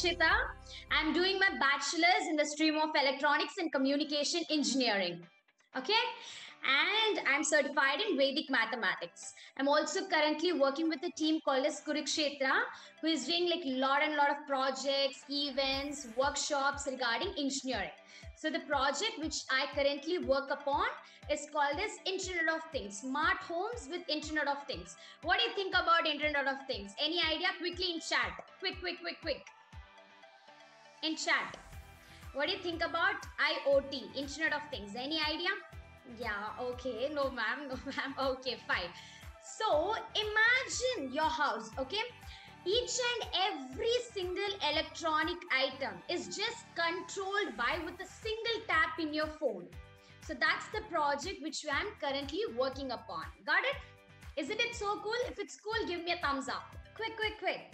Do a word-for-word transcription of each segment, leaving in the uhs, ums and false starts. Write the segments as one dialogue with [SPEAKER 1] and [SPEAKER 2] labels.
[SPEAKER 1] Rakshita. I'm doing my bachelor's in the stream of electronics and communication engineering. Okay, and I'm certified in Vedic mathematics. I'm also currently working with a team called as Kurukshetra, who is doing like a lot and lot of projects, events, workshops regarding engineering. So the project which I currently work upon is called as Internet of Things, smart homes with Internet of Things. What do you think about Internet of Things? Any idea? Quickly in chat. Quick, quick, quick, quick. In chat. What do you think about I O T, Internet of Things? Any idea? Yeah, okay. No, ma'am. No, ma'am. Okay, fine. So imagine your house, okay? Each and every single electronic item is just controlled by with a single tap in your phone. So that's the project which I am currently working upon. Got it? Isn't it so cool? If it's cool, give me a thumbs up. Quick, quick, quick.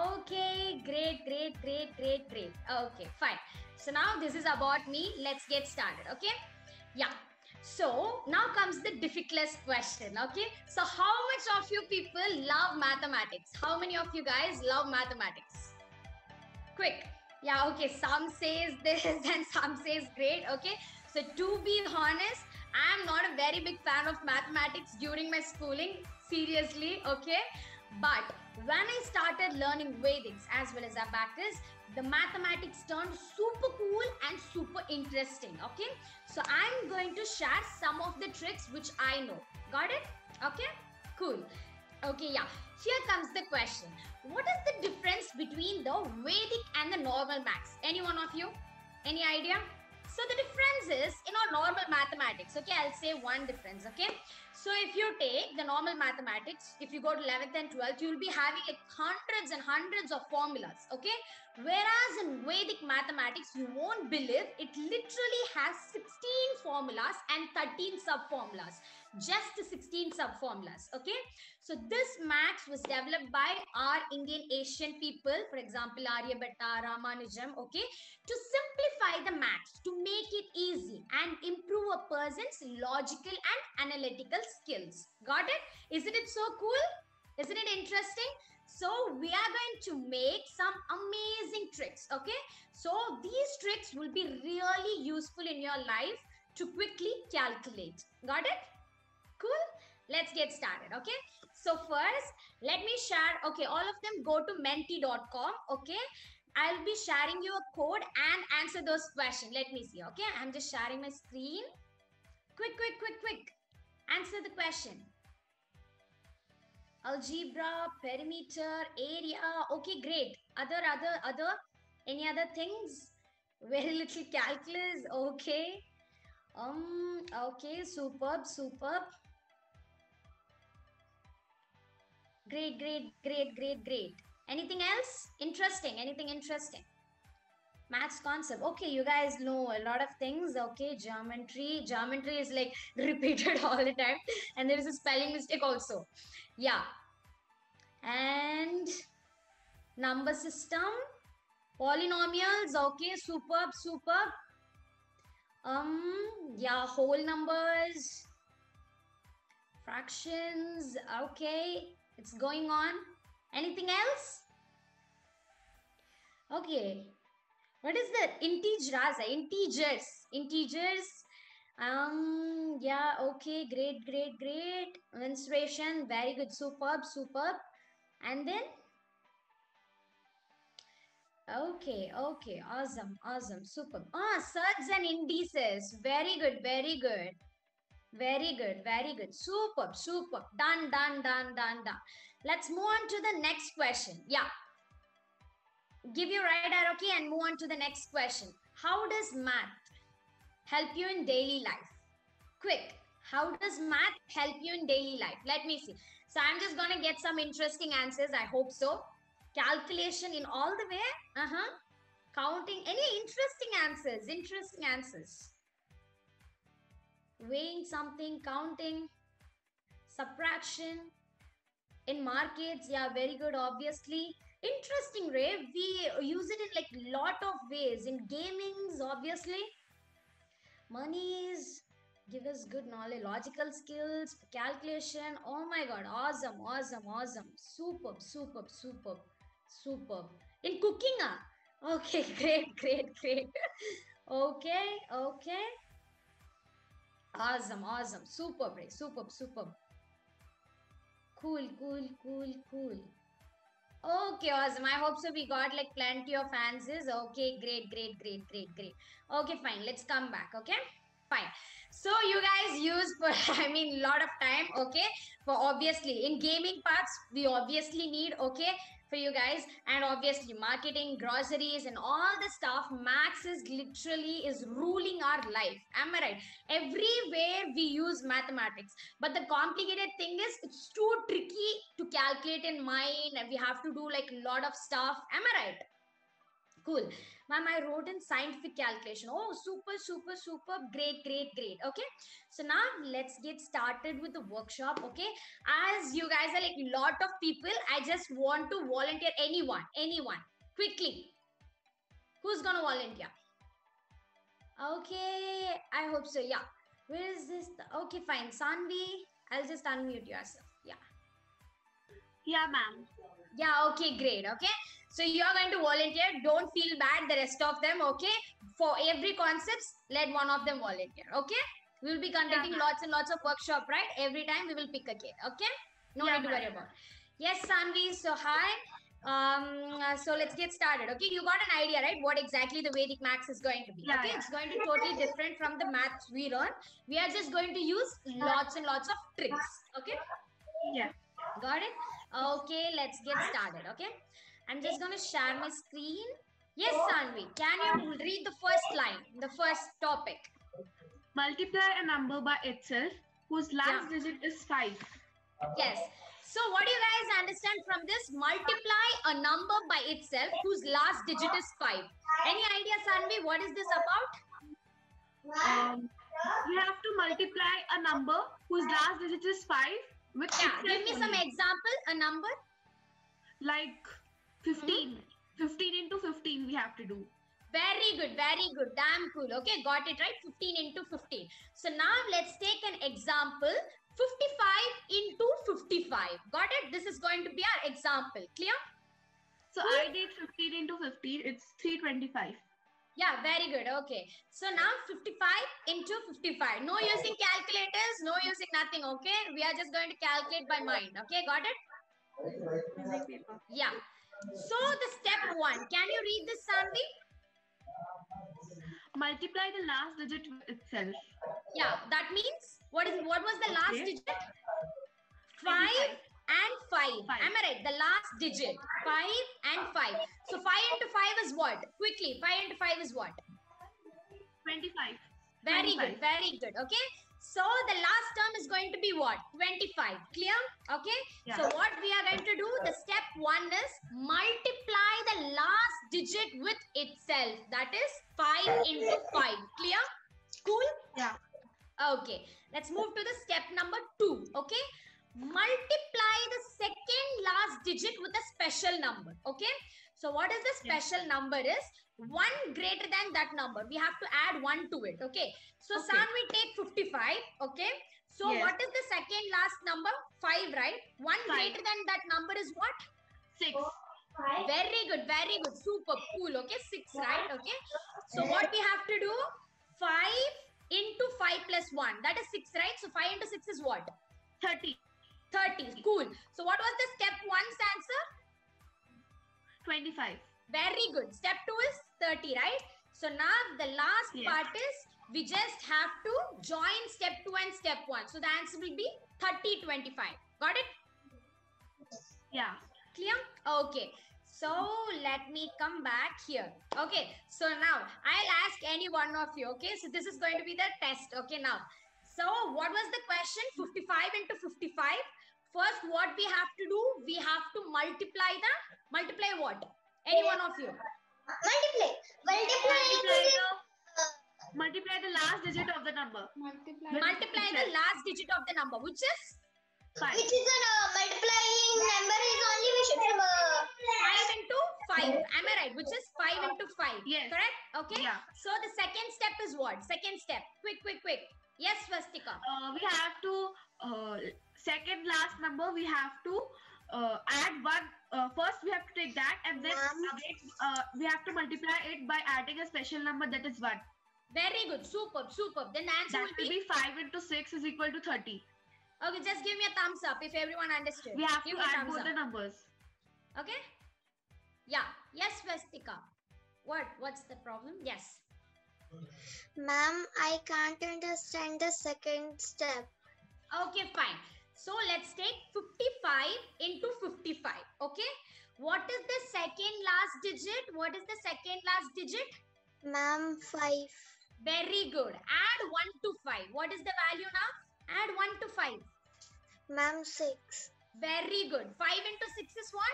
[SPEAKER 1] Okay, great, great, great, great, great. Okay, fine. So now this is about me. Let's get started, okay? Yeah. So now comes the difficult question, okay? So how much of you people love mathematics? How many of you guys love mathematics? Quick. Yeah, okay. Some says this and some says great, okay? So to be honest, I am not a very big fan of mathematics during my schooling, seriously, okay? But when I started learning Vedics as well as Abacus, the mathematics turned super cool and super interesting, okay? So I'm going to share some of the tricks which I know. Got it? Okay? Cool. Okay, yeah. Here comes the question. What is the difference between the Vedic and the normal maths? Any one of you? Any idea? So the difference is in our normal mathematics, okay, I'll say one difference, okay. So if you take the normal mathematics, if you go to eleventh and twelfth, you'll be having like hundreds and hundreds of formulas, okay. Whereas in Vedic mathematics, you won't believe it literally has sixteen formulas and thirteen sub-formulas. Just sixteen sub-formulas, okay. So this maths was developed by our Indian Asian people, for example, Aryabhatta, Ramanujam, okay, to simplify the maths, to make it easy and improve a person's logical and analytical skills. Got it? Isn't it so cool? Isn't it interesting? So we are going to make some amazing tricks, okay? So these tricks will be really useful in your life to quickly calculate. Got it? Cool. Let's get started, okay? So first, let me share, okay, all of them go to menti dot com, okay? I'll be sharing you a code and answer those questions. Let me see, okay? I'm just sharing my screen. Quick, quick, quick, quick. Answer the question. Algebra, perimeter, area. Okay, great. Other, other, other, any other things? Very little calculus. Okay. Um, okay, superb, superb. Great, great, great, great, great. Anything else? Interesting. Anything interesting? Maths concept. Okay, you guys know a lot of things. Okay, geometry. Geometry is like repeated all the time. And there is a spelling mistake also. Yeah. And number system. Polynomials. Okay, superb, superb. Um, yeah, whole numbers. Fractions. Okay, it's going on. Anything else? Okay. What is that? Integers, integers, integers. Um, yeah, okay, great, great, great. Mensuration, very good, superb, superb. And then, okay, okay, awesome, awesome, superb. Ah, surds and indices, very good, very good. Very good, very good. Superb, superb. Done, done, done, done, done. Let's move on to the next question. Yeah. Give your right arrow key and move on to the next question. How does math help you in daily life? Quick. How does math help you in daily life? Let me see. So I'm just going to get some interesting answers. I hope so. Calculation in all the way. Uh-huh. Counting. Any interesting answers? Interesting answers. Weighing something, counting, subtraction. In markets, yeah, very good, obviously. Interesting, Ray. We use it in like lot of ways. In gamings, obviously. Monies give us good knowledge, logical skills, calculation. Oh my God, awesome, awesome, awesome. Superb, superb, superb, superb. In cooking, ah, Okay, great, great, great. Okay, okay. Awesome, awesome. Superb, Ray. Superb, superb. Cool, cool, cool, cool. Okay, awesome. I hope so. We got like plenty of answers. Okay, great, great, great, great, great. Okay, fine. Let's come back. Okay, fine. So you guys use for I mean a lot of time. Okay, for obviously in gaming parts we obviously need. Okay, for you guys, and obviously marketing, groceries, and all the stuff. Max is literally is ruling our life. Am I right? Everywhere we use mathematics, but the complicated thing is it's too tricky to calculate in mind, and we have to do like a lot of stuff. Am I right? Cool. Ma'am, I wrote in scientific calculation. Oh, super, super, super. Great, great, great. Okay. So now let's get started with the workshop. Okay. As you guys are like a lot of people, I just want to volunteer anyone, anyone, quickly. Who's going to volunteer? Okay. I hope so. Yeah. Where is this? Okay, fine. Sanvi, I'll just unmute yourself. Yeah.
[SPEAKER 2] Yeah, ma'am.
[SPEAKER 1] Yeah, okay, great. Okay. So you're going to volunteer. Don't feel bad, the rest of them. Okay. For every concepts, let one of them volunteer. Okay. We'll be conducting yeah. lots and lots of workshop, right? Every time we will pick a kid. Okay. No yeah, need to worry about. Yes, Sanvi. So hi. Um, uh, so let's get started. Okay, you got an idea, right? What exactly the Vedic maths is going to be. Yeah, okay, yeah. It's going to be totally different from the maths we learn. We are just going to use lots and lots of tricks. Okay.
[SPEAKER 2] Yeah.
[SPEAKER 1] Got it? Okay, let's get started. Okay, I'm just going to share my screen. Yes, Sanvi, can you read the first line, the first topic?
[SPEAKER 2] Multiply a number by itself whose last yeah. digit is five.
[SPEAKER 1] Yes. So what do you guys understand from this? Multiply a number by itself whose last digit is five. Any idea, Sanvi, what is this about?
[SPEAKER 2] Um, you have to multiply a number whose last digit is five with
[SPEAKER 1] yeah. Give me only. Some example, a number.
[SPEAKER 2] Like fifteen. Mm-hmm. fifteen into fifteen we have to do.
[SPEAKER 1] Very good, very good. Damn cool. Okay, got it right. fifteen into fifteen. So now let's take an example. fifty-five into fifty-five. Got it? This is going to be our example. Clear?
[SPEAKER 2] So cool. I did fifteen into fifteen. It's three twenty-five.
[SPEAKER 1] Yeah, very good. Okay. So now fifty-five into fifty-five. No using calculators, no using nothing. Okay. We are just going to calculate by mind. Okay. Got it? Yeah. So the step one. Can you read this, Sanvi?
[SPEAKER 2] Multiply the last digit itself.
[SPEAKER 1] Yeah. That means what is what was the last okay. digit? Five and five. five. Am I right? The last digit. Five and five. So five into five is what? Quickly. Five into five is what?
[SPEAKER 2] twenty-five.
[SPEAKER 1] Very
[SPEAKER 2] twenty-five.
[SPEAKER 1] good. Very good. Okay. So the last term is going to be what? twenty-five. Clear? Okay. Yeah. So what we are going to do, the step one is multiply the last digit with itself. That is five into five. Clear? Cool?
[SPEAKER 2] Yeah.
[SPEAKER 1] Okay. Let's move to the step number two. Okay. Multiply the second last digit with a special number. Okay. So what is the special yeah. number is? one greater than that number. We have to add one to it. Okay. So okay. San, we take fifty-five. Okay. So yes. What is the second last number? five, right? one Five. Greater than that number is what?
[SPEAKER 2] six.
[SPEAKER 1] Five. Very good. Very good. Super cool. Okay. six, right? Okay. So what we have to do? five into five plus one. That is six, right? So five into six is what?
[SPEAKER 2] thirty.
[SPEAKER 1] thirty. Cool. So what was the step one's answer?
[SPEAKER 2] twenty-five.
[SPEAKER 1] Very good. Step two is thirty, right? So now the last yes. part is we just have to join step two and step one. So the answer will be thirty, twenty-five. Got it?
[SPEAKER 2] Yeah.
[SPEAKER 1] Clear? Okay. So let me come back here. Okay. So now I'll ask any one of you. Okay. So this is going to be the test. Okay. Now, so what was the question? fifty-five into fifty-five. First, what we have to do? We have to multiply the, multiply what? Any one of you?
[SPEAKER 3] Multiply. Multiply.
[SPEAKER 2] Multiply the, multiply the last digit of the number.
[SPEAKER 1] Multiply, multiply the last digit of the number, which is?
[SPEAKER 3] Five. Which is a uh, multiplying number is only we should from uh,
[SPEAKER 1] five into five. Am I right? Which is five into five.
[SPEAKER 2] Yes.
[SPEAKER 1] Correct? Okay.
[SPEAKER 2] Yeah.
[SPEAKER 1] So the second step is what? Second step. Quick, quick, quick. Yes, Swastika.
[SPEAKER 2] Uh, we have to, uh, second last number, we have to uh, add one. Uh, first, we have to take that, and then
[SPEAKER 3] Ma'am.
[SPEAKER 2] again, uh, we have to multiply it by adding a special number that is one.
[SPEAKER 1] Very good. Superb. Superb. Then the answer
[SPEAKER 2] That
[SPEAKER 1] will
[SPEAKER 2] will
[SPEAKER 1] be.
[SPEAKER 2] be five into six is equal to thirty.
[SPEAKER 1] Okay, just give me a thumbs up if everyone understood.
[SPEAKER 2] We have
[SPEAKER 1] give
[SPEAKER 2] to
[SPEAKER 1] me a
[SPEAKER 2] add
[SPEAKER 1] thumbs
[SPEAKER 2] both
[SPEAKER 1] up.
[SPEAKER 2] the numbers.
[SPEAKER 1] Okay. Yeah. Yes, Vestika. What? What's the problem? Yes.
[SPEAKER 3] Ma'am, I can't understand the second step.
[SPEAKER 1] Okay, fine. So let's take fifty-five into fifty-five. Okay. What is the second last digit? What is the second last digit?
[SPEAKER 3] Ma'am, five.
[SPEAKER 1] Very good. Add one to five. What is the value now? Add one to five.
[SPEAKER 3] Ma'am, six.
[SPEAKER 1] Very good. five into six is what?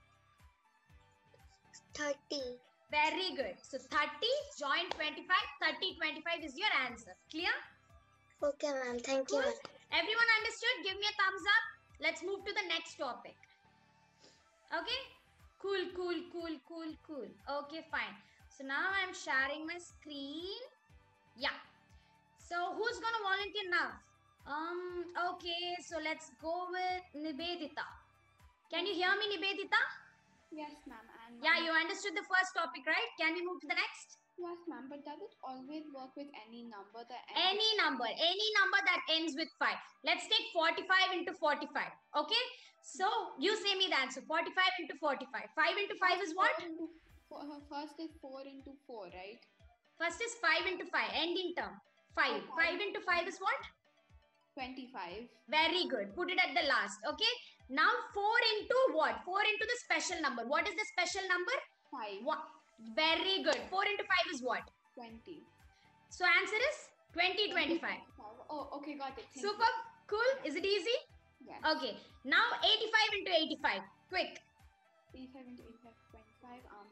[SPEAKER 3] thirty.
[SPEAKER 1] Very good. So thirty join twenty-five. thirty, twenty-five is your answer. Clear?
[SPEAKER 3] Okay, ma'am. Thank you.
[SPEAKER 1] Cool.
[SPEAKER 3] ma'am.
[SPEAKER 1] Everyone understood? Give me a thumbs up. Let's move to the next topic. Okay? Cool, cool, cool, cool, cool. Okay, fine. So now I'm sharing my screen. Yeah. So who's gonna volunteer now? Um, okay, so let's go with Nibedita. Can you hear me, Nibedita?
[SPEAKER 4] Yes, ma'am. And
[SPEAKER 1] Yeah,
[SPEAKER 4] ma'am-
[SPEAKER 1] you understood the first topic, right? Can we move to the next?
[SPEAKER 4] Yes, ma'am. But does it always work with any number that ends
[SPEAKER 1] Any number, any number that ends with five. Let's take forty-five into forty-five. Okay? So you say me the answer. forty-five into forty-five. five into five is what?
[SPEAKER 4] Four into, four, uh, first is four into four, right?
[SPEAKER 1] First is five into five. Ending term. five.
[SPEAKER 4] Oh,
[SPEAKER 1] five into five is what?
[SPEAKER 4] twenty-five.
[SPEAKER 1] Very good. Put it at the last. Okay? Now four into what? four into the special number. What is the special number?
[SPEAKER 4] Five.
[SPEAKER 1] What? Very good. four into five is what?
[SPEAKER 4] twenty.
[SPEAKER 1] So answer is twenty, twenty-five.
[SPEAKER 4] Oh, okay, got it. Thank
[SPEAKER 1] Super. Cool. Is it easy?
[SPEAKER 4] You. Yes.
[SPEAKER 1] Okay. Now eighty-five into eighty-five. Quick.
[SPEAKER 4] eighty-five into eighty-five, twenty-five. Um,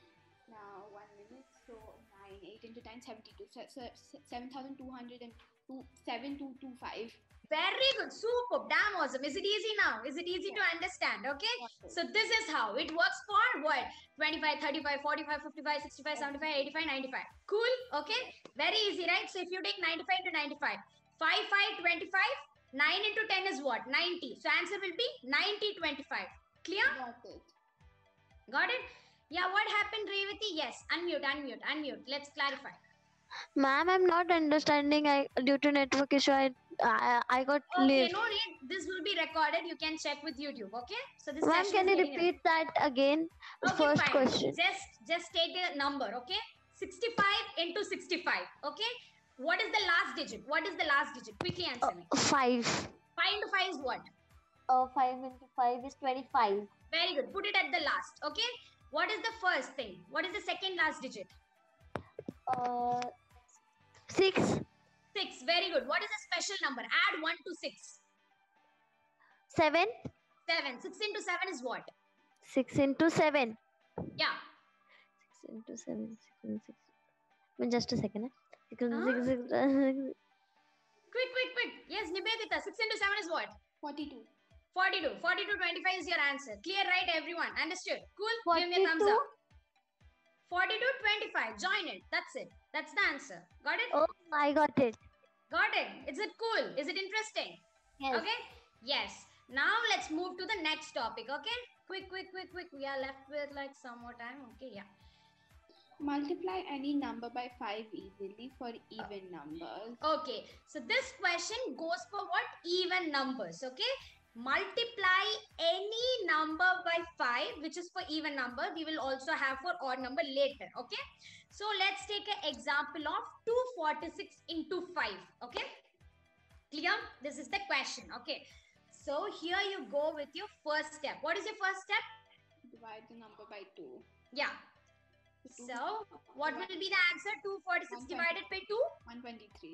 [SPEAKER 4] now one minute. So nine, eight into nine, seventy-two. So, so seven thousand two hundred and two, seven two two five.
[SPEAKER 1] Very good. Super. Damn awesome. Is it easy now? Is it easy to understand? Okay. So this is how it works for what? twenty-five, thirty-five, forty-five, fifty-five, sixty-five, seventy-five, eighty-five, ninety-five. Cool. Okay. Very easy, right? So if you take ninety-five to ninety-five, five, five, twenty-five, nine into ten is what? ninety. So answer will be ninety, twenty-five. Clear?
[SPEAKER 4] Got it.
[SPEAKER 1] Got it? Yeah. What happened, Revati? Yes. Unmute, unmute, unmute. Let's clarify.
[SPEAKER 5] Ma'am, I'm not understanding. I due to network issue, I I, I got
[SPEAKER 1] Okay.
[SPEAKER 5] late.
[SPEAKER 1] No need. This will be recorded. You can check with YouTube. Okay. So this
[SPEAKER 5] Ma'am,
[SPEAKER 1] session
[SPEAKER 5] can
[SPEAKER 1] is
[SPEAKER 5] you
[SPEAKER 1] getting
[SPEAKER 5] repeat that again? The
[SPEAKER 1] Okay,
[SPEAKER 5] first
[SPEAKER 1] fine.
[SPEAKER 5] question.
[SPEAKER 1] Just just take a number, okay? sixty-five into sixty-five, okay? What is the last digit? What is the last digit? Quickly answer
[SPEAKER 5] Uh,
[SPEAKER 1] me.
[SPEAKER 5] five.
[SPEAKER 1] five into five is what?
[SPEAKER 5] Uh, five into five is twenty-five.
[SPEAKER 1] Very good. Put it at the last, okay? What is the first thing? What is the second last digit?
[SPEAKER 5] Uh, six.
[SPEAKER 1] six. Very good. What is the special number? Add one to six.
[SPEAKER 5] Seven.
[SPEAKER 1] seven. six into seven is what?
[SPEAKER 5] Six into seven.
[SPEAKER 1] Yeah.
[SPEAKER 5] Six into seven. Six into six. Wait, just a second. eh? Six into
[SPEAKER 1] Huh?
[SPEAKER 5] six, six, uh,
[SPEAKER 1] Quick, quick, quick. Yes, Nibedita. six into seven is what?
[SPEAKER 4] forty-two.
[SPEAKER 1] forty-two. forty-two, twenty-five is your answer. Clear, right, everyone? Understood? Cool? Give me a thumbs
[SPEAKER 5] forty-two.
[SPEAKER 1] up. forty-two, twenty-five. Join it. That's it. That's the answer. Got it?
[SPEAKER 5] Oh, I got it.
[SPEAKER 1] Got it. Is it cool? Is it interesting?
[SPEAKER 5] Yes.
[SPEAKER 1] Okay. Yes. Now let's move to the next topic. Okay. Quick, quick, quick, quick. We are left with like some more time. Okay. Yeah.
[SPEAKER 4] Multiply any number by five easily for even numbers.
[SPEAKER 1] Okay. So this question goes for what? Even numbers. Okay. Multiply any number by five, which is for even number. We will also have for odd number later. Okay. So let's take an example of two hundred forty-six into five. Okay. Clear? This is the question. Okay. So here you go with your first step. What is your first step?
[SPEAKER 4] Divide the number by two.
[SPEAKER 1] Yeah. So what will be the answer? two hundred forty-six divided by two.
[SPEAKER 4] one twenty-three.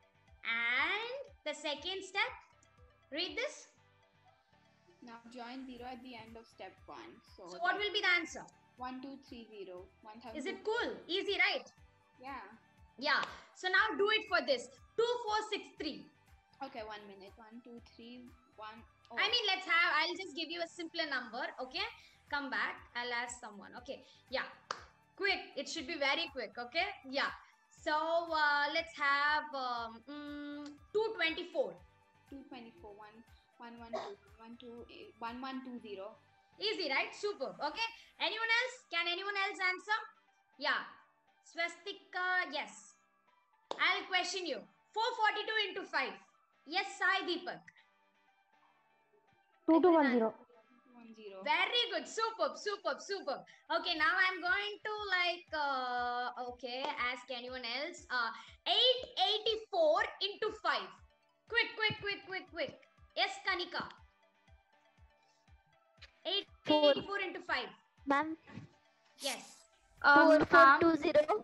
[SPEAKER 1] And the second step, read this.
[SPEAKER 4] Now join zero at the end of step one. So,
[SPEAKER 1] So what will be the answer?
[SPEAKER 4] one two three zero. one thousand.
[SPEAKER 1] Is it cool? Easy, right?
[SPEAKER 4] Yeah.
[SPEAKER 1] Yeah. So now do it for this. two four six three.
[SPEAKER 4] Okay, one minute. One, two, three, one. Oh,
[SPEAKER 1] I mean, let's have, I'll just give you a simpler number. Okay. Come back. I'll ask someone. Okay. Yeah. Quick. It should be very quick. Okay. Yeah. So uh, let's have um, mm, two twenty-four.
[SPEAKER 4] two twenty-four. One, one one two one two eight one one two zero.
[SPEAKER 1] Easy, right? Super. Okay. Anyone else? Can anyone else answer? Yeah. Swastika, yes. I'll question you. four forty-two into five. Yes, Sai Deepak.
[SPEAKER 5] two two one zero.
[SPEAKER 4] one zero.
[SPEAKER 1] Very good. Superb, superb, superb. Okay, now I'm going to like, uh, okay, ask anyone else. Uh, eight eighty-four into five. Quick, quick, quick, quick, quick. Yes, Kanika. eight eighty-four into five.
[SPEAKER 5] Ma'am,
[SPEAKER 1] Yes.
[SPEAKER 5] four
[SPEAKER 6] Um,
[SPEAKER 5] four
[SPEAKER 6] ma'am,
[SPEAKER 5] two zero.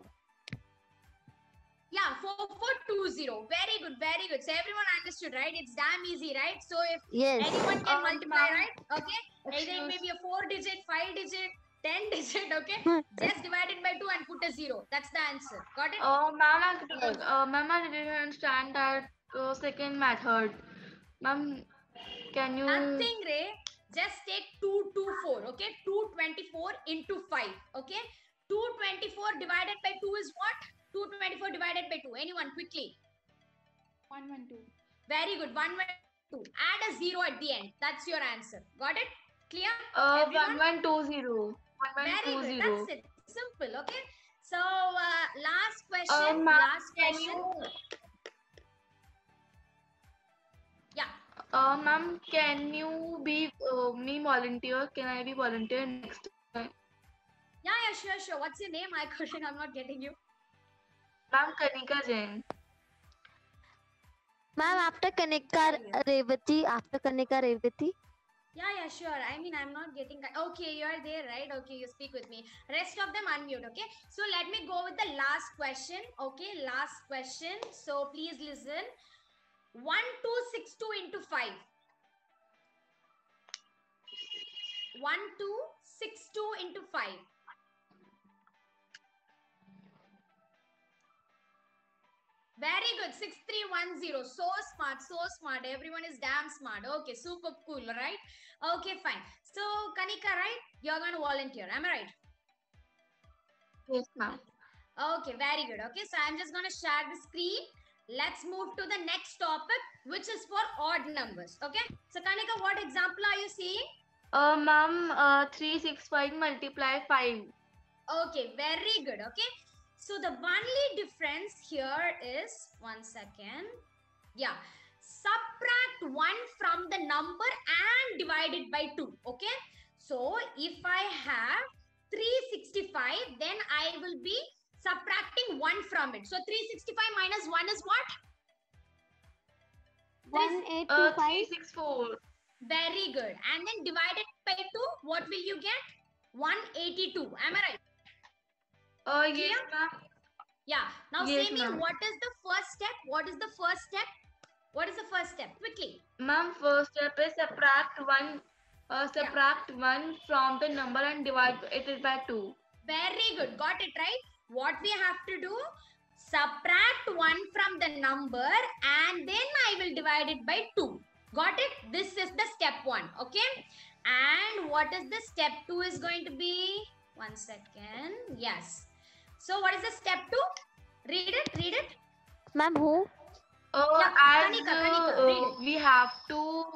[SPEAKER 1] Yeah, four four two zero. Very good, very good. So everyone understood, right? It's damn easy, right? So if
[SPEAKER 5] Yes.
[SPEAKER 1] anyone can
[SPEAKER 6] Um,
[SPEAKER 1] multiply,
[SPEAKER 6] ma'am.
[SPEAKER 1] right? Okay. Either it may be a four digit, five digit, ten digit, okay?
[SPEAKER 5] Hmm.
[SPEAKER 1] Just divide it by two and put a zero. That's the answer. Got it?
[SPEAKER 6] uh, ma'am, I,
[SPEAKER 5] Yes.
[SPEAKER 6] uh, ma'am, I didn't understand that uh, second method. Ma'am, can you?
[SPEAKER 1] Nothing, Ray. Just take two two four, okay? two twenty-four into five, okay? two twenty-four divided by two is what? two twenty-four divided by two. Anyone, quickly.
[SPEAKER 4] one one two.
[SPEAKER 1] Very good. one one two. Add a zero at the end. That's your answer. Got it? Clear?
[SPEAKER 6] Uh,
[SPEAKER 1] Everyone?
[SPEAKER 6] one one two zero. One one
[SPEAKER 1] Very
[SPEAKER 6] two
[SPEAKER 1] good.
[SPEAKER 6] zero.
[SPEAKER 1] That's it. Simple. Okay. So, uh, last question.
[SPEAKER 6] Uh, ma'am,
[SPEAKER 1] last
[SPEAKER 6] can
[SPEAKER 1] question.
[SPEAKER 6] you?
[SPEAKER 1] Yeah.
[SPEAKER 6] Uh, ma'am, can you be uh, me volunteer? Can I be volunteer next time?
[SPEAKER 1] Yeah, yeah, sure, sure. What's your name? I couldn't. I'm not getting you.
[SPEAKER 6] Ma'am, Kanika Jain.
[SPEAKER 5] Ma'am, after Kanika Revati, after Kanika Revati.
[SPEAKER 1] Yeah, yeah, sure. I mean, I'm not getting. Okay, you're there, right? Okay, you speak with me. Rest of them unmute. Okay. So let me go with the last question. Okay, last question. So please listen. One two six two into five. One two six two into five. Very good. six three one zero. So smart. So smart. Everyone is damn smart. Okay. Super cool. Right? Okay. Fine. So, Kanika, right? You're going to volunteer. Am I right?
[SPEAKER 6] Yes, ma'am.
[SPEAKER 1] Okay. Very good. Okay. So, I'm just going to share the screen. Let's move to the next topic, which is for odd numbers. Okay. So, Kanika, what example are you seeing?
[SPEAKER 6] Uh, ma'am, uh, three six five multiply five.
[SPEAKER 1] Okay. Very good. Okay. So the only difference here is, one second. Yeah. Subtract one from the number and divide it by two. Okay. So if I have three sixty-five, then I will be subtracting one from it. So three sixty-five minus one is what?
[SPEAKER 5] one eight
[SPEAKER 6] Uh,
[SPEAKER 5] two five.
[SPEAKER 6] three six four.
[SPEAKER 1] Very good. And then divide it by two. What will you get? one eighty-two. Am I right?
[SPEAKER 6] Uh,
[SPEAKER 1] Clear?
[SPEAKER 6] yes, ma'am.
[SPEAKER 1] Yeah. Now
[SPEAKER 6] Yes,
[SPEAKER 1] say me,
[SPEAKER 6] ma'am.
[SPEAKER 1] what is the first step? What is the first step? What is the first step? Quickly.
[SPEAKER 6] Ma'am, first step is subtract one. Uh, subtract one from the number and divide it by two.
[SPEAKER 1] Very good. Got it, right? What we have to do? Subtract one from the number and then I will divide it by two. Got it? This is the step one. Okay. And what is the step two is going to be? One second. Yes. So what is the step two? Read it. Read it.
[SPEAKER 5] Ma'am, who?
[SPEAKER 6] Uh,
[SPEAKER 1] Yeah,
[SPEAKER 6] as
[SPEAKER 1] Kanika,
[SPEAKER 6] uh,
[SPEAKER 1] Kanika, read
[SPEAKER 6] uh, we have to,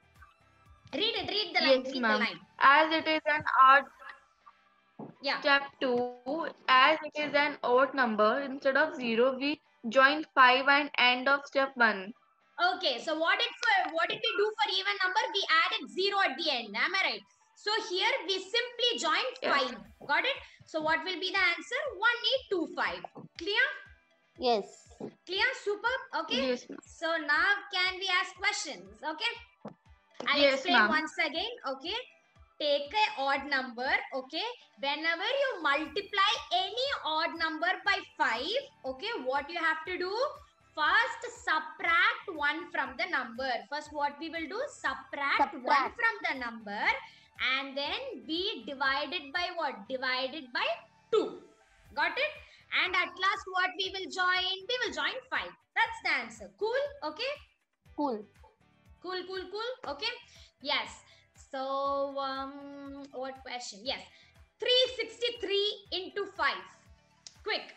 [SPEAKER 1] Read it. Read the line.
[SPEAKER 6] yes,
[SPEAKER 1] Read the
[SPEAKER 6] ma'am.
[SPEAKER 1] line.
[SPEAKER 6] As it is an odd
[SPEAKER 1] Yeah.
[SPEAKER 6] step two, as it is an odd number, instead of zero, we join five and end of step one.
[SPEAKER 1] Okay, so what did for what did we do for even number? We added zero at the end. Am I right? So here we simply join
[SPEAKER 6] Yes.
[SPEAKER 1] five. Got it? So what will be the answer? one eight two five. Clear?
[SPEAKER 5] Yes.
[SPEAKER 1] Clear? Super. Okay.
[SPEAKER 6] Yes, ma'am.
[SPEAKER 1] So now can we ask questions? Okay. I'll
[SPEAKER 6] Yes,
[SPEAKER 1] explain
[SPEAKER 6] ma'am.
[SPEAKER 1] once again. Okay. Take a odd number. Okay. Whenever you multiply any odd number by five, okay, what you have to do? First, subtract one from the number. First, what we will do? Subtract, one
[SPEAKER 5] Subtract.
[SPEAKER 1] from the number and then be divided by what? Divided by two. Got it? And at last, what we will join? We will join five. That's the answer. Cool? Okay?
[SPEAKER 5] Cool.
[SPEAKER 1] Cool, cool, cool. Okay? Yes. So, um, what question? Yes. three sixty-three into five. Quick.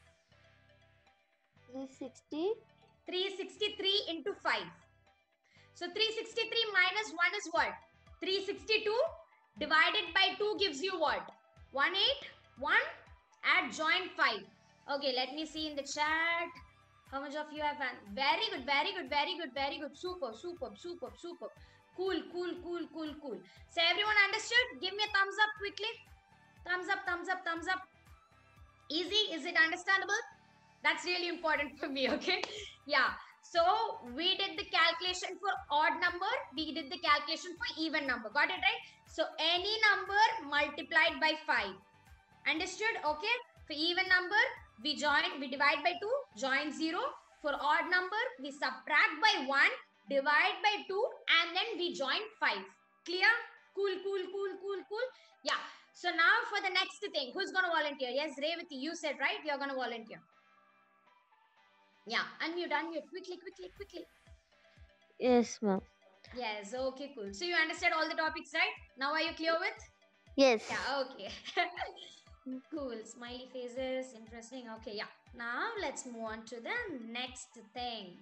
[SPEAKER 5] three sixty.
[SPEAKER 1] three sixty-three into five. So three sixty-three minus one is what? three sixty-two divided by two gives you what? one eighty-one. Add join five. Okay, let me see in the chat. How much of you have an? Very good, very good, very good, very good. Super, super, super, super. Cool, cool, cool, cool, cool. So everyone understood? Give me a thumbs up quickly. Thumbs up, thumbs up, thumbs up. Easy? Is it understandable? That's really important for me, okay? Yeah. So we did the calculation for odd number. We did the calculation for even number. Got it right? So any number multiplied by five. Understood? Okay. For even number, we join, we divide by two, join zero. For odd number, we subtract by one, divide by two, and then we join five. Clear? Cool, cool, cool, cool, cool. Yeah. So now for the next thing, who's going to volunteer? Yes, Revati, you said, right? You're going to volunteer. Yeah, unmute, unmute. Quickly, quickly, quickly.
[SPEAKER 5] Yes, ma'am.
[SPEAKER 1] Yes, okay, cool. So you understand all the topics, right? Now are you clear with?
[SPEAKER 5] Yes.
[SPEAKER 1] Yeah, okay. Cool. Smiley faces. Interesting. Okay, yeah. Now let's move on to the next thing.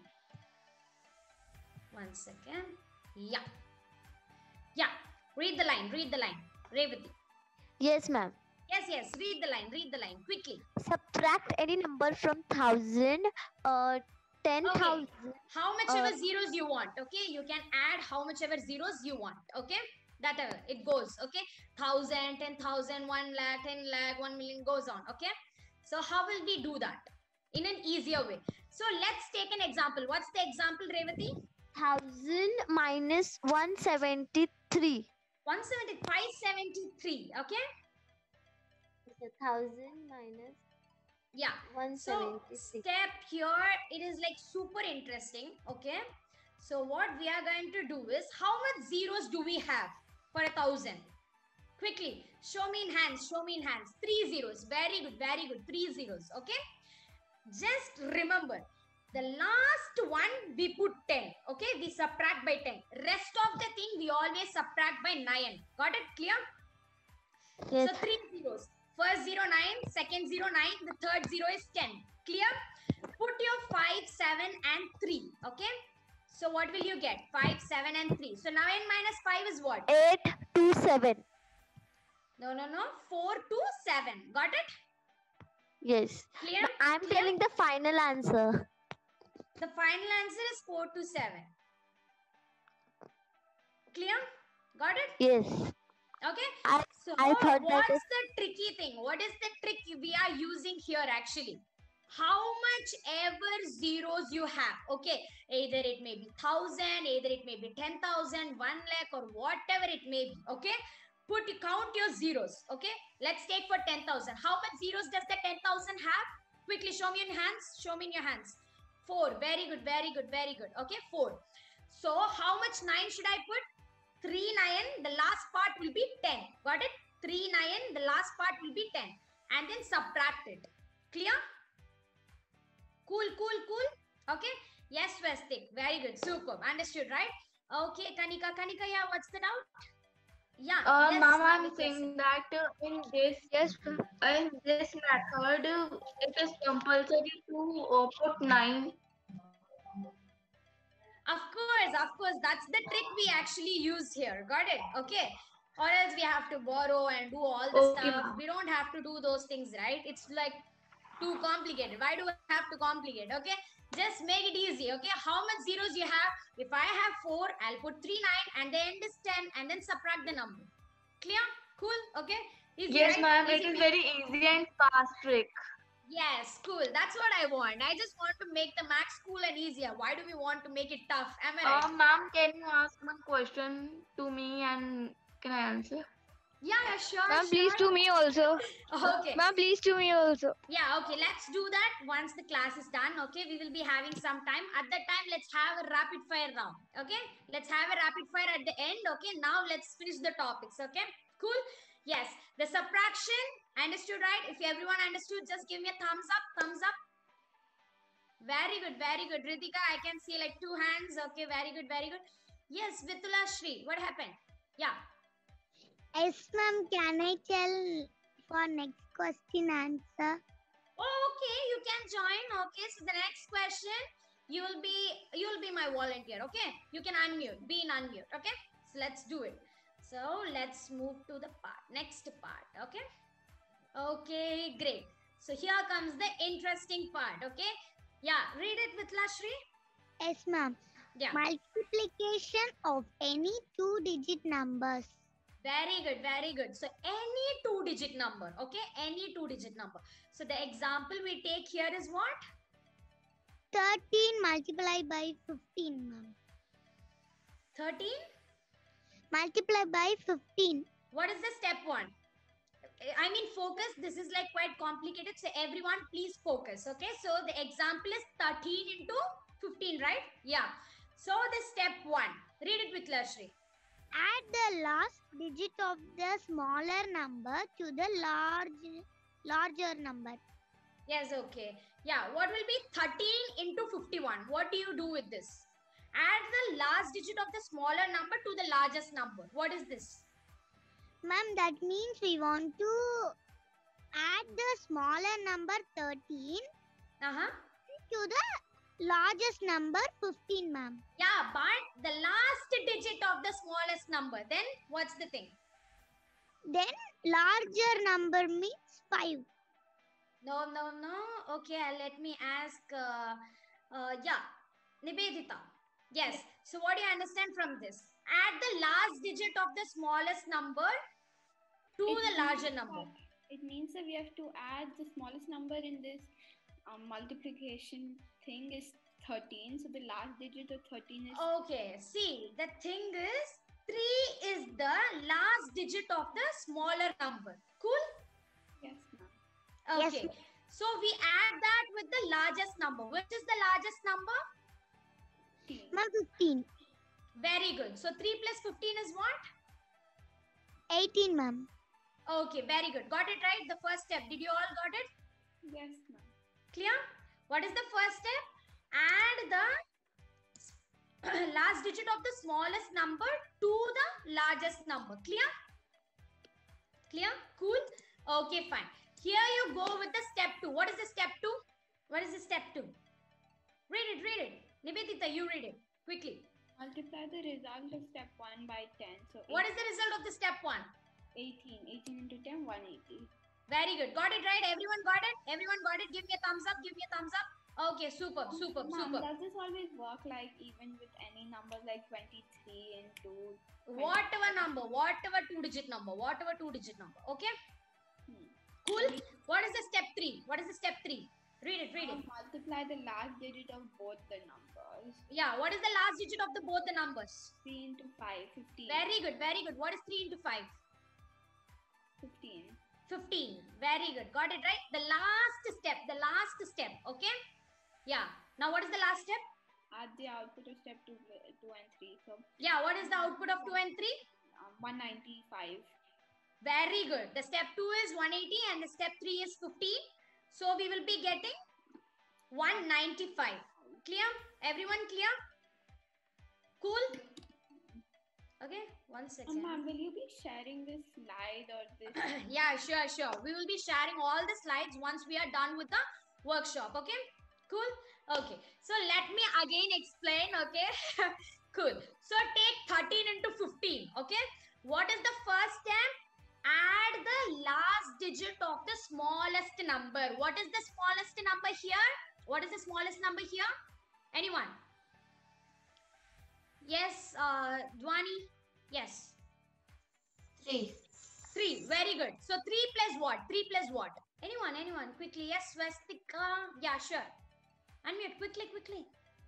[SPEAKER 1] One second. Yeah. Yeah. Read the line. Read the line. Revati.
[SPEAKER 5] Yes, ma'am.
[SPEAKER 1] Yes, yes. Read the line. Read the line. Quickly.
[SPEAKER 5] Subtract any number from thousand, uh, ten thousand.
[SPEAKER 1] Okay. How much ever
[SPEAKER 5] Uh,
[SPEAKER 1] zeros you want. Okay. You can add how much ever zeros you want. Okay. That uh, it goes. Okay. Thousand, ten thousand, one lakh, ten lakh, one million goes on. Okay. So how will we do that? In an easier way. So let's take an example. What's the example, Revati?
[SPEAKER 5] Thousand minus one seventy-three.
[SPEAKER 1] one seventy, five seventy-three. Okay.
[SPEAKER 5] Thousand minus
[SPEAKER 1] Yeah.
[SPEAKER 5] one
[SPEAKER 1] So
[SPEAKER 5] seventy-six.
[SPEAKER 1] step here, it is like super interesting. Okay. So what we are going to do is, how much zeros do we have for a thousand? Quickly, show me in hands, show me in hands. Three zeros. Very good, very good. Three zeros. Okay. Just remember, the last one we put ten. Okay. We subtract by ten. Rest of the thing we always subtract by nine. Got it? Clear?
[SPEAKER 5] Yes.
[SPEAKER 1] So three zeros. First zero, nine. Second zero, nine. The third zero is ten. Clear? Put your five, seven and three. Okay. So what will you get? five, seven and three. So nine minus five is what?
[SPEAKER 5] Eight two seven.
[SPEAKER 1] No, no, no. four to seven. Got it?
[SPEAKER 5] Yes.
[SPEAKER 1] Clear?
[SPEAKER 5] But I'm
[SPEAKER 1] Clear?
[SPEAKER 5] telling the final answer.
[SPEAKER 1] The final answer is four to seven. Clear? Got it?
[SPEAKER 5] Yes.
[SPEAKER 1] Okay.
[SPEAKER 5] I,
[SPEAKER 1] So
[SPEAKER 5] I thought that
[SPEAKER 1] what's
[SPEAKER 5] is-
[SPEAKER 1] the tricky thing? What is the trick we are using here actually? How much ever zeros you have. Okay. Either it may be thousand, either it may be ten thousand, one lakh or whatever it may be. Okay. Put, count your zeros. Okay. Let's take for ten thousand. How much zeros does the ten thousand have? Quickly show me in hands. Show me in your hands. Four. Very good. Very good. Very good. Okay. Four. So how much nine should I put? Three nine. The last part will be ten. Got it? Three nine. The last part will be ten. And then subtract it. Clear? Cool. Cool. Cool. Okay. Yes, Swastik. Very good. Superb. Understood, right? Okay. Kanika. Kanika. Yeah. What's the doubt? Yeah.
[SPEAKER 6] Uh,
[SPEAKER 1] yes,
[SPEAKER 6] ma'am,
[SPEAKER 1] now
[SPEAKER 6] I'm
[SPEAKER 1] the
[SPEAKER 6] saying that uh, in this
[SPEAKER 5] Yes.
[SPEAKER 6] in this method, uh, it is compulsory to uh, put nine.
[SPEAKER 1] Of course, of course. That's the trick we actually use here. Got it? Okay. Or else we have to borrow and do all the
[SPEAKER 6] Okay,
[SPEAKER 1] stuff.
[SPEAKER 6] ma'am.
[SPEAKER 1] We don't have to do those things, right? It's like too complicated. Why do I have to complicate? Okay. Just make it easy. Okay. How much zeros you have? If I have four, I'll put three, nine, and the end is ten, and then subtract the number. Clear? Cool? Okay. Easy,
[SPEAKER 6] Yes,
[SPEAKER 1] right?
[SPEAKER 6] ma'am. It
[SPEAKER 1] Easy
[SPEAKER 6] is
[SPEAKER 1] peasy.
[SPEAKER 6] very easy and fast trick.
[SPEAKER 1] Yes, cool. That's what I want. I just want to make the max cool and easier. Why do we want to make it tough? Am I right?
[SPEAKER 6] Uh, ma'am, can you ask one question to me and can I answer?
[SPEAKER 1] Yeah, yeah, sure.
[SPEAKER 5] Ma'am,
[SPEAKER 1] sure.
[SPEAKER 5] please to me also.
[SPEAKER 1] Okay.
[SPEAKER 5] Ma'am, please to me also.
[SPEAKER 1] Yeah, okay. Let's do that once the class is done. Okay. We will be having some time. At that time, let's have a rapid fire round. Okay. Let's have a rapid fire at the end. Okay. Now let's finish the topics. Okay. Cool. Yes. The subtraction. Understood, right? If everyone understood, just give me a thumbs up. Thumbs up. Very good. Very good. Ritika, I can see like two hands. Okay. Very good. Very good. Yes. Vitula Shri. What happened? Yeah.
[SPEAKER 3] Yes, ma'am. Can I tell for next question answer?
[SPEAKER 1] Oh, okay, you can join. Okay, so the next question, you will be you will be my volunteer. Okay, you can unmute, be in unmute. Okay, so let's do it. So let's move to the part next part. Okay, okay, great. So here comes the interesting part. Okay, yeah, read it with Lashri.
[SPEAKER 7] Yes, ma'am.
[SPEAKER 1] Yeah,
[SPEAKER 7] Multiplication of any two-digit numbers.
[SPEAKER 1] very good, very good. So any two digit number. Okay, any two digit number. So the example we take here is what?
[SPEAKER 7] thirteen multiplied by fifteen, ma'am.
[SPEAKER 1] thirteen.
[SPEAKER 7] Multiply by fifteen.
[SPEAKER 1] What is the step one? I mean, focus. This is like quite complicated. So everyone, please focus. Okay. So the example is thirteen into fifteen, right? Yeah. So the step one. Read it with Lashri.
[SPEAKER 7] Add the last digit of the smaller number to the large, larger number.
[SPEAKER 1] Yes. Okay. Yeah. What will be thirteen into fifty-one? What do you do with this? Add the last digit of the smaller number to the largest number. What is this?
[SPEAKER 7] Ma'am, that means we want to add the smaller number thirteen
[SPEAKER 1] Uh-huh.
[SPEAKER 7] to the largest number fifteen, ma'am.
[SPEAKER 1] Yeah, but the last digit of the smallest number. Then what's the thing?
[SPEAKER 7] Then larger number means five.
[SPEAKER 1] No, no, no. Okay, uh, let me ask. Uh, uh, yeah, Nivedita. Yes. So what do you understand from this? Add the last digit of the smallest number to
[SPEAKER 4] It
[SPEAKER 1] the larger
[SPEAKER 4] means
[SPEAKER 1] number.
[SPEAKER 4] that- It means that we have to add the smallest number in this um, multiplication thing is thirteen. So the last digit of thirteen is
[SPEAKER 1] Okay. See, the thing is, three is the last digit of the smaller number. Cool.
[SPEAKER 4] yes, ma'am.
[SPEAKER 7] Yes,
[SPEAKER 1] Okay. So we add that with the largest number. Which is the largest number?
[SPEAKER 4] fifteen.
[SPEAKER 7] Ma'am, fifteen.
[SPEAKER 1] Very good. So three plus fifteen is what?
[SPEAKER 7] eighteen, ma'am.
[SPEAKER 1] Okay, very good. Got it right? The first step. Did you all got it?
[SPEAKER 4] Yes, ma'am.
[SPEAKER 1] Clear? What is the first step? Add the last digit of the smallest number to the largest number. Clear? Clear? Cool? Okay, fine. Here you go with the step two. What is the step two? What is the step two? Read it, read it. Nivedita, you read it. Quickly.
[SPEAKER 4] Multiply the result of step one by ten. So
[SPEAKER 1] What is the result of the step one?
[SPEAKER 4] eighteen. eighteen into ten, one hundred eighty.
[SPEAKER 1] Very good. Got it right? Everyone got it? Everyone got it? Give me a thumbs up. Give me a thumbs up. Okay, superb, superb,
[SPEAKER 4] Ma'am,
[SPEAKER 1] superb.
[SPEAKER 4] does this always work like even with any number like twenty-three into
[SPEAKER 1] Whatever number, whatever two digit number, whatever two digit number. Okay?
[SPEAKER 4] Hmm.
[SPEAKER 1] Cool. What is the step three? What is the step three? Read it, read
[SPEAKER 4] uh,
[SPEAKER 1] it.
[SPEAKER 4] multiply the last digit of both the numbers?
[SPEAKER 1] Yeah, what is the last digit of the both the numbers?
[SPEAKER 4] three into five, fifteen.
[SPEAKER 1] Very good, very good. What is three into five?
[SPEAKER 4] fifteen.
[SPEAKER 1] fifteen. Very good. Got it right? The last step, the last step. Okay? Yeah. Now what is the last step?
[SPEAKER 4] Add the output of step two, two and three. So
[SPEAKER 1] Yeah, what is the output of two and three?
[SPEAKER 4] um, one hundred ninety-five.
[SPEAKER 1] Very good. The step two is one hundred eighty and the step three is fifteen. So we will be getting one hundred ninety-five. Clear? Everyone clear? Cool? Okay, one
[SPEAKER 4] Um,
[SPEAKER 1] second.
[SPEAKER 4] ma'am, will you be sharing this slide or this?
[SPEAKER 1] Yeah, sure, sure. We will be sharing all the slides once we are done with the workshop. Okay? Cool? Okay. So let me again explain. Okay? Cool. So take thirteen into fifteen. Okay? What is the first step? Add the last digit of the smallest number. What is the smallest number here? What is the smallest number here? Anyone? Yes, uh, Dwani? Yes.
[SPEAKER 3] Three.
[SPEAKER 1] Three. Very good. So three plus what? Three plus what? Anyone? Anyone? Quickly. Yes, Swastika. Yeah, sure. Unmute. Quickly, quickly.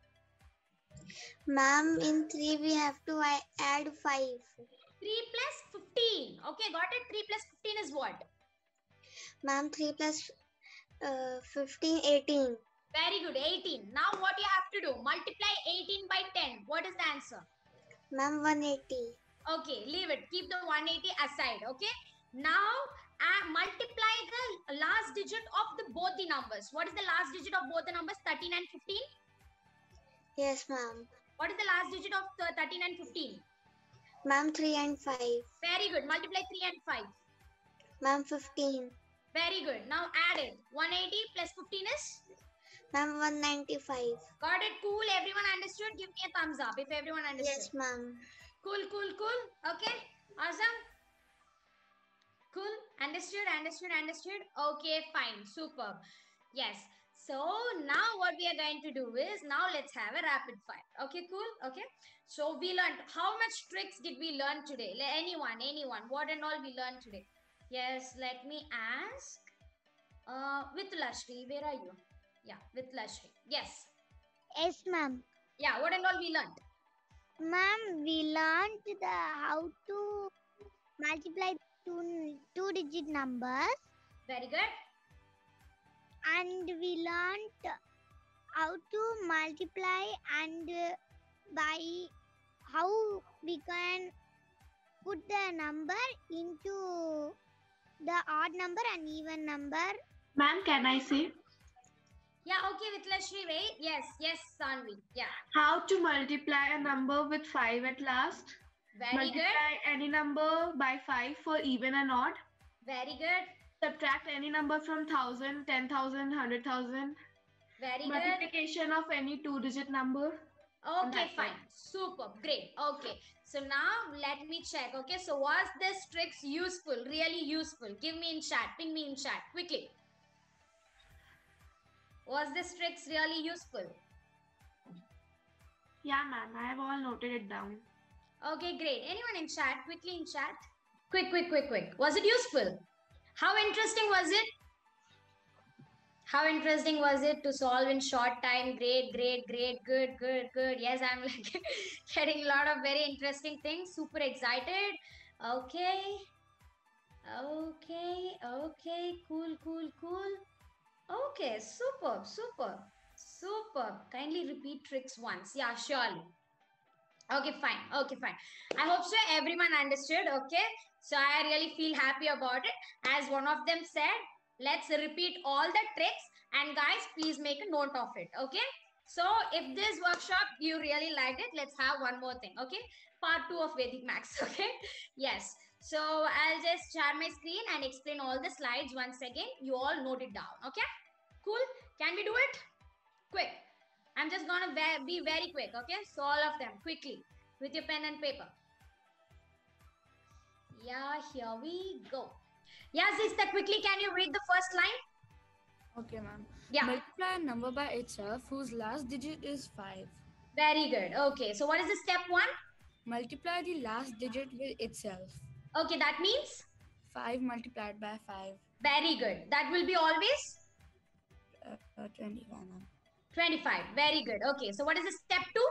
[SPEAKER 7] Ma'am, in three we have to add five.
[SPEAKER 1] Three plus fifteen. Okay, got it? Three plus fifteen is what?
[SPEAKER 7] Ma'am, three plus uh, fifteen, eighteen.
[SPEAKER 1] Very good. eighteen. Now what you have to do? Multiply eighteen by ten. What is the answer?
[SPEAKER 7] Ma'am, one hundred eighty.
[SPEAKER 1] Okay, leave it. Keep the one hundred eighty aside. Okay. Now uh, multiply the last digit of the both the numbers. What is the last digit of both the numbers? thirteen and fifteen.
[SPEAKER 7] Yes, ma'am.
[SPEAKER 1] What is the last digit of the thirteen and fifteen?
[SPEAKER 7] Ma'am, three and five.
[SPEAKER 1] Very good. Multiply three and five.
[SPEAKER 7] Ma'am, fifteen.
[SPEAKER 1] Very good. Now add it. one hundred eighty plus fifteen is
[SPEAKER 7] Ma'am, one ninety-five.
[SPEAKER 1] Got it? Cool. Everyone understood? Give me a thumbs up if everyone understood.
[SPEAKER 7] Yes, ma'am.
[SPEAKER 1] Cool, cool, cool. Okay. Awesome. Cool. Understood, understood, understood. Okay, fine. Superb. Yes. So now what we are going to do is, now let's have a rapid fire. Okay, cool. Okay. So we learned, how much tricks did we learn today? Le- Anyone, anyone, what and all we learned today? Yes, let me ask. Uh, with Lashri, where are you? Yeah, with Lashri. Yes.
[SPEAKER 7] Yes, ma'am.
[SPEAKER 1] Yeah, what and all we learned?
[SPEAKER 7] Ma'am, we learned the how to multiply two two digit numbers,
[SPEAKER 1] Very good.
[SPEAKER 7] and we learned how to multiply and uh, by how we can put the number into the odd number and even number.
[SPEAKER 2] Ma'am, can I say
[SPEAKER 1] Yeah, okay, with Lashri, wait. Yes, yes, Sanvi. Yeah,
[SPEAKER 2] how to multiply a number with five at last?
[SPEAKER 1] very good.
[SPEAKER 2] Multiply any number by five for even and odd.
[SPEAKER 1] Very good.
[SPEAKER 2] Subtract any number from thousand, ten thousand, hundred thousand.
[SPEAKER 1] Very good.
[SPEAKER 2] Multiplication of any two-digit number.
[SPEAKER 1] Okay,
[SPEAKER 2] that's
[SPEAKER 1] fine. Super. Great. Okay. So now let me check. Okay. So was this tricks useful? Really useful? Give me in chat. Ping me in chat. Quickly. Was this tricks really useful?
[SPEAKER 2] Yeah, ma'am. I have all noted it down.
[SPEAKER 1] Okay, great. Anyone in chat? Quickly in chat. Quick, quick, quick, quick. Was it useful? How interesting was it? How interesting was it to solve in short time? Great, great, great, good, good, good. Yes, I'm like getting a lot of very interesting things. Super excited. Okay. Okay, okay, cool, cool, cool. Okay, superb, superb, superb. Kindly repeat tricks once. Yeah, surely. Okay, fine. Okay, fine. I hope so everyone understood. Okay. So I really feel happy about it. As one of them said, let's repeat all the tricks, and guys, please make a note of it. Okay. So if this workshop you really liked it, let's have one more thing. Okay. Part two of Vedic Max. Okay. Yes. So I'll just share my screen and explain all the slides once again. You all note it down. Okay. Cool. Can we do it? Quick. I'm just gonna be very quick. Okay. So all of them quickly with your pen and paper. Yeah, here we go. Yeah, sister, quickly, can you read the first line?
[SPEAKER 8] Okay, ma'am.
[SPEAKER 1] Yeah.
[SPEAKER 8] Multiply a number by itself whose last digit is five.
[SPEAKER 1] Very good. Okay, so what is the step one?
[SPEAKER 8] Multiply the last digit with itself.
[SPEAKER 1] Okay, that means?
[SPEAKER 8] five multiplied by five.
[SPEAKER 1] Very good. That will be always?
[SPEAKER 8] Uh, uh, twenty-five, ma'am.
[SPEAKER 1] twenty-five. Very good. Okay, so what is the step two?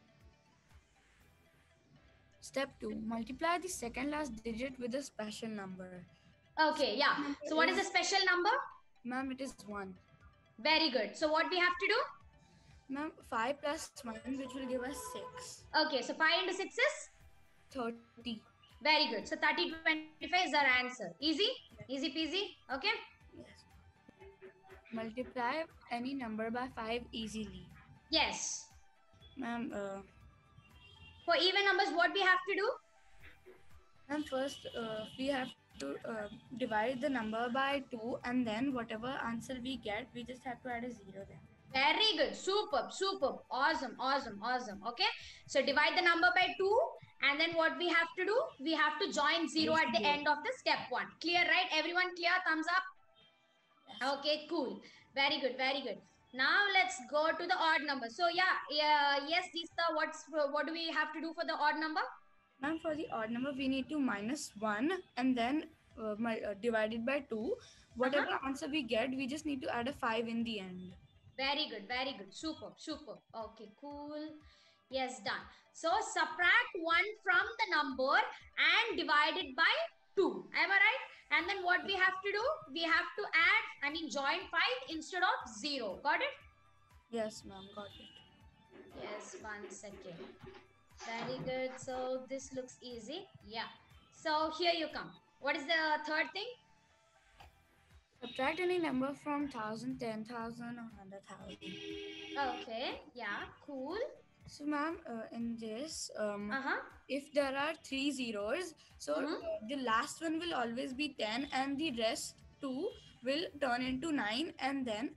[SPEAKER 8] Step two. Multiply the second last digit with a special number.
[SPEAKER 1] Okay, yeah. So what is the special number?
[SPEAKER 8] Ma'am, it is one.
[SPEAKER 1] Very good. So what we have to do?
[SPEAKER 8] Ma'am, five plus one, which will give us six.
[SPEAKER 1] Okay, so five into six is?
[SPEAKER 8] thirty.
[SPEAKER 1] Very good. So thirty, twenty-five is our answer. Easy? Easy peasy? Okay?
[SPEAKER 8] Yes. Multiply any number by five easily.
[SPEAKER 1] Yes.
[SPEAKER 8] Ma'am, uh,
[SPEAKER 1] for even numbers, what we have to do?
[SPEAKER 8] Ma'am, first uh, we have to uh, divide the number by two, and then whatever answer we get, we just have to add a zero there.
[SPEAKER 1] Very good. Superb. Superb. Awesome. Awesome. Awesome. Okay. So divide the number by two. And then what we have to do? We have to join zero at the end of the step one. Clear, right? Everyone clear? Thumbs up. Yes. Okay, cool. Very good. Very good. Now let's go to the odd number. So yeah, yeah yes, Deesta, what's what do we have to do for the odd number?
[SPEAKER 8] Ma'am, for the odd number, we need to minus one and then uh, my, uh, divide it by two. Whatever uh-huh. answer we get, we just need to add a five in the end.
[SPEAKER 1] Very good. Very good. Super. Super. Okay, cool. Yes, done. So subtract one from the number and divide it by two. Am I right? And then what we have to do? We have to add, I mean, join five instead of zero. Got it?
[SPEAKER 8] Yes, ma'am. Got it.
[SPEAKER 1] Yes, one second. Very good. So this looks easy. Yeah. So here you come. What is the third thing?
[SPEAKER 8] Subtract any number from thousand, ten thousand, or hundred thousand.
[SPEAKER 1] Okay. Yeah. Cool.
[SPEAKER 8] So, ma'am, uh, in this, um,
[SPEAKER 1] uh-huh.
[SPEAKER 8] if there are three zeros, so uh-huh. uh, the last one will always be ten, and the rest two will turn into nine, and then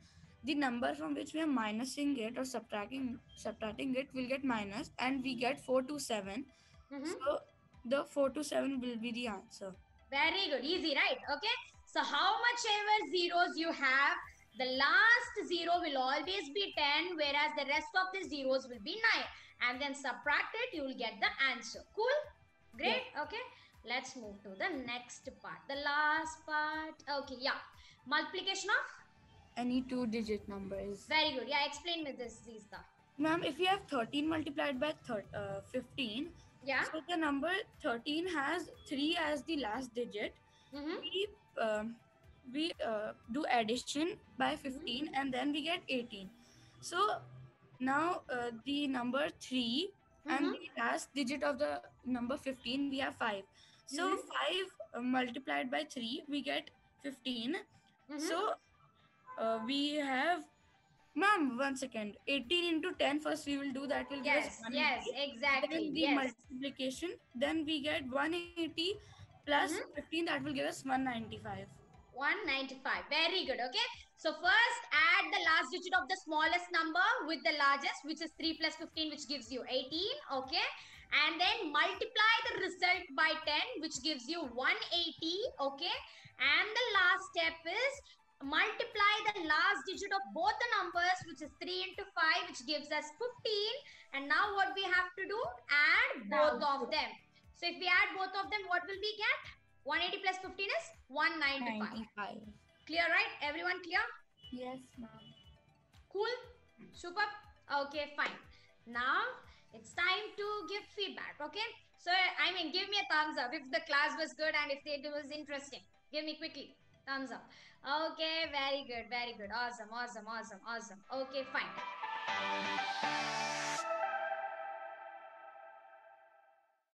[SPEAKER 8] the number from which we are minusing it or subtracting subtracting it will get minus, and we get four to seven.
[SPEAKER 1] Mhm.
[SPEAKER 8] So the four to seven will be the answer.
[SPEAKER 1] Very good. Easy, right? Okay. So how much ever zeros you have, the last zero will always be ten, whereas the rest of the zeros will be nine. And then subtract it, you will get the answer. Cool? Great. Okay. Let's move to the next part. The last part. Okay. Yeah. Multiplication of?
[SPEAKER 8] Any two digit numbers.
[SPEAKER 1] Very good. Yeah. Explain me this, Zista.
[SPEAKER 8] Ma'am, if we have thirteen multiplied by thir- uh, fifteen,
[SPEAKER 1] Yeah.
[SPEAKER 8] so the number thirteen has three as the last digit.
[SPEAKER 1] Mm-hmm.
[SPEAKER 8] We um, we uh, do addition by fifteen, and then we get eighteen. So now uh, the number three and the last digit of the number fifteen, we have five. So
[SPEAKER 1] Mhm.
[SPEAKER 8] five uh, multiplied by three, we get fifteen.
[SPEAKER 1] Mhm.
[SPEAKER 8] So uh, we have, ma'am, one second. eighteen into ten first we will do that. Will give us
[SPEAKER 1] Yes.
[SPEAKER 8] one
[SPEAKER 1] Yes.
[SPEAKER 8] eighty.
[SPEAKER 1] Exactly.
[SPEAKER 8] Then the
[SPEAKER 1] Yes.
[SPEAKER 8] multiplication, then we get one eighty plus
[SPEAKER 1] Mhm.
[SPEAKER 8] fifteen, that will give us one ninety-five.
[SPEAKER 1] one ninety-five. Very good. Okay. So first add the last digit of the smallest number with the largest, which is three plus fifteen, which gives you eighteen. Okay. And then multiply the result by ten, which gives you one eighty. Okay. And the last step is multiply the last digit of both the numbers, which is three into five, which gives us fifteen. And now what we have to do? Add both of them. So if we add both of them, what will we get? one eighty plus fifteen is one ninety-five.
[SPEAKER 8] ninety-five.
[SPEAKER 1] Clear, right? Everyone clear?
[SPEAKER 8] Yes, ma'am.
[SPEAKER 1] Cool? Super? Okay, fine. Now, it's time to give feedback, okay? So, I mean, give me a thumbs up if the class was good and if it was interesting. Give me quickly. Thumbs up. Okay, very good, very good. Awesome, awesome, awesome, awesome. Okay, fine.